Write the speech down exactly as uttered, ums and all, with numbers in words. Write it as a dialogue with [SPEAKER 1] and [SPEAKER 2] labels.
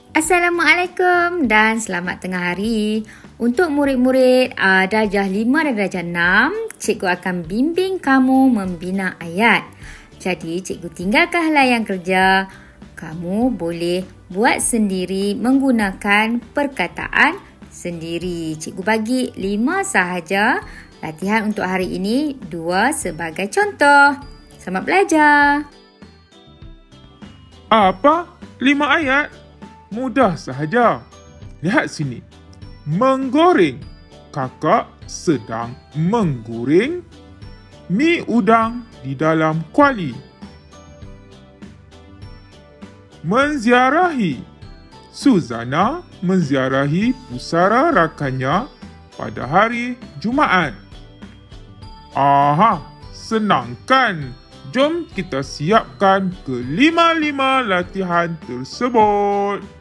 [SPEAKER 1] Assalamualaikum dan selamat tengah hari. Untuk murid-murid uh, darjah lima dan darjah enam, cikgu akan bimbing kamu membina ayat. Jadi, cikgu tinggalkan halayan kerja. Kamu boleh buat sendiri menggunakan perkataan sendiri. Cikgu bagi lima sahaja. Latihan untuk hari ini, dua sebagai contoh. Selamat belajar.
[SPEAKER 2] Apa? Lima ayat? Mudah sahaja. Lihat sini. Menggoreng. Kakak sedang menggoreng mi udang di dalam kuali. Menziarahi. Suzana menziarahi pusara rakannya pada hari Jumaat. Aha, senang kan? Jom kita siapkan kelima-lima latihan tersebut.